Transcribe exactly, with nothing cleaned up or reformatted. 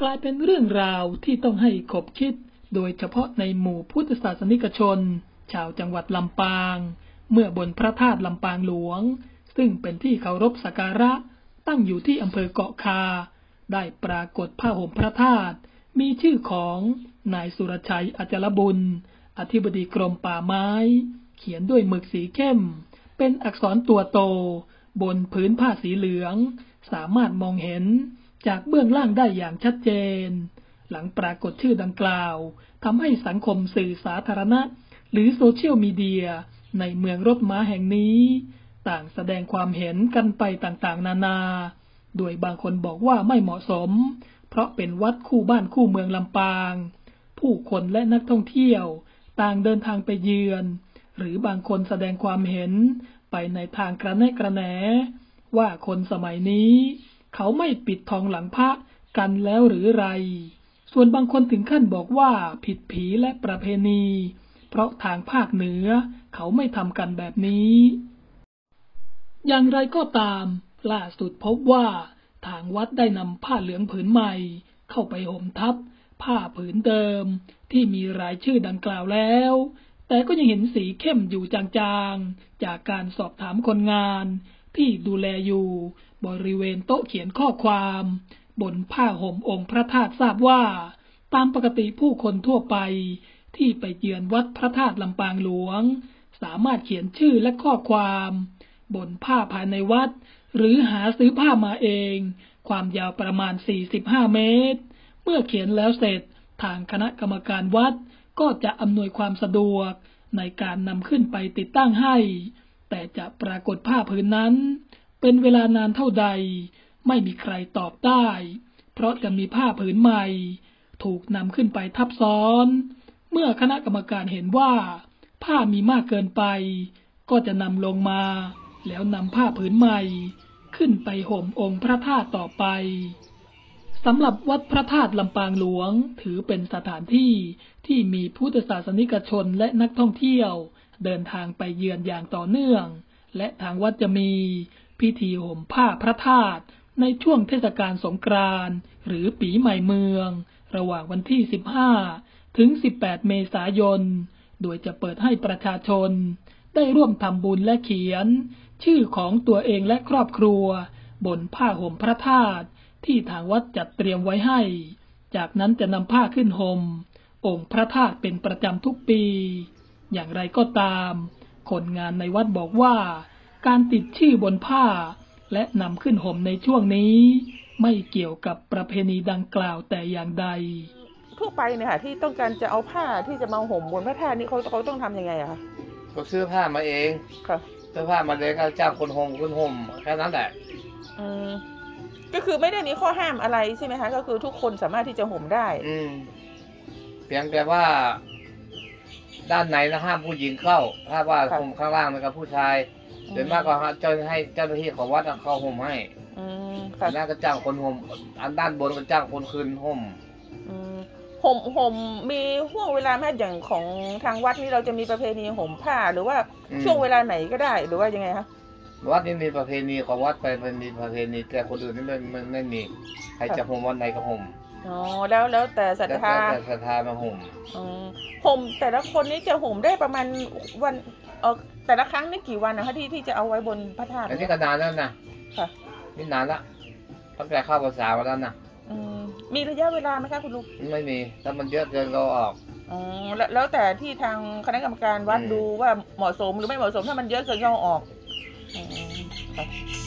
กลายเป็นเรื่องราวที่ต้องให้ขบคิดโดยเฉพาะในหมู่พุทธศาสนิกชนชาวจังหวัดลำปางเมื่อบนพระธาตุลำปางหลวงซึ่งเป็นที่เคารพสักการะตั้งอยู่ที่อำเภอเกาะคาได้ปรากฏผ้าห่มพระธาตุมีชื่อของนายสุรชัยอจรบุญอธิบดีกรมป่าไม้เขียนด้วยหมึกสีเข้มเป็นอักษรตัวโตบนผืนผ้าสีเหลืองสามารถมองเห็นจากเบื้องล่างได้อย่างชัดเจนหลังปรากฏชื่อดังกล่าวทำให้สังคมสื่อสาธารณะหรือโซเชียลมีเดียในเมืองรถม้าแห่งนี้ต่างแสดงความเห็นกันไปต่างๆนานาโดยบางคนบอกว่าไม่เหมาะสมเพราะเป็นวัดคู่บ้านคู่เมืองลำปางผู้คนและนักท่องเที่ยวต่างเดินทางไปเยือนหรือบางคนแสดงความเห็นไปในทางกระแนะกระแหนว่าคนสมัยนี้เขาไม่ปิดทองหลังพระกันแล้วหรือไรส่วนบางคนถึงขั้นบอกว่าผิดผีและประเพณีเพราะทางภาคเหนือเขาไม่ทำกันแบบนี้อย่างไรก็ตามล่าสุดพบว่าทางวัดได้นำผ้าเหลืองผืนใหม่เข้าไปห่มทับผ้าผืนเดิมที่มีรายชื่อดังกล่าวแล้วแต่ก็ยังเห็นสีเข้มอยู่จางๆจากการสอบถามคนงานที่ดูแลอยู่บริเวณโต๊ะเขียนข้อความบนผ้าห่มองค์พระธาตุทราบว่าตามปกติผู้คนทั่วไปที่ไปเยือนวัดพระธาตุลำปางหลวงสามารถเขียนชื่อและข้อความบนผ้าภายในวัดหรือหาซื้อผ้ามาเองความยาวประมาณสี่สิบห้าเมตรเมื่อเขียนแล้วเสร็จทางคณะกรรมการวัดก็จะอำนวยความสะดวกในการนำขึ้นไปติดตั้งให้แต่จะปรากฏผ้าผืนนั้นเป็นเวลานานเท่าใดไม่มีใครตอบได้เพราะจะมีผ้าผืนใหม่ถูกนำขึ้นไปทับซ้อนเมื่อคณะกรรมการเห็นว่าผ้ามีมากเกินไปก็จะนำลงมาแล้วนำผ้าผืนใหม่ขึ้นไปห่มองค์พระธาตุต่อไปสำหรับวัดพระธาตุลำปางหลวงถือเป็นสถานที่ที่มีพุทธศาสนิกชนและนักท่องเที่ยวเดินทางไปเยือนอย่างต่อเนื่องและทางวัดจะมีพิธีห่มผ้าพระธาตุในช่วงเทศกาลสงกรานต์หรือปีใหม่เมืองระหว่างวันที่สิบห้าถึงสิบแปดเมษายนโดยจะเปิดให้ประชาชนได้ร่วมทำบุญและเขียนชื่อของตัวเองและครอบครัวบนผ้าห่มพระธาตุที่ทางวัดจัดเตรียมไว้ให้จากนั้นจะนำผ้าขึ้นห่มองค์พระธาตุเป็นประจำทุกปีอย่างไรก็ตามคนงานในวัดบอกว่าการติดชื่อบนผ้าและนำขึ้นห่มในช่วงนี้ไม่เกี่ยวกับประเพณีดังกล่าวแต่อย่างใดทั่วไปเนี่ยค่ะที่ต้องการจะเอาผ้าที่จะมาห่มบนพระธาตุนี่เขาเขาต้องทำยังไงอะคะก็ซื้อผ้ามาเองค่ะซื้อผ้ามาเลยก็จ้างคนห่มคนห่มแค่นั้นแหละอืมก็คือไม่ได้มีข้อห้ามอะไรใช่ไหมคะก็คือทุกคนสามารถที่จะห่มได้อืมเพียงแต่ว่าด้านไหนนะห้ามผู้หญิงเข้าถ้าว่าห่มข้างล่างมันกับผู้ชายโดยมากก็เจ้าให้เจ้าหน้าที่ของวัดเขาห่มให้อืมค่ะน่าก็จ้างคนห่มอันด้านบนก็จ้างคนคืนห่มอืมห่มห่มมีห่วงเวลาแม้อย่างของทางวัดนี่เราจะมีประเพณีห่มผ้าหรือว่าช่วงเวลาไหนก็ได้หรือว่ายังไงคะวัดนี่มีประเพณีของวัดไปมันมีประเพณีแต่คนอื่นนี่มันมันไม่มีใครจะห่มวันไหนก็ห่มอ๋อแล้วแล้วแต่ศรัทธาแต่ศรัทธามาห่มอ๋อห่มแต่ละคนนี้จะห่มได้ประมาณวันเออแต่ละครั้งนี่กี่วันนะคะที่ที่จะเอาไว้บนพระธาตุอันนี้ก็นานแล้วนะค่ะนี่นานละตั้งแต่เข้าภาษาวันนั้นนะอืมมีระยะเวลาไหมคะคุณลุงไม่มีถ้ามันเยอะเกินเราออกอ๋อแล้วแล้วแต่ที่ทางคณะกรรมการวัดดูว่าเหมาะสมหรือไม่เหมาะสมถ้ามันเยอะเกินเราออกอืมค่ะ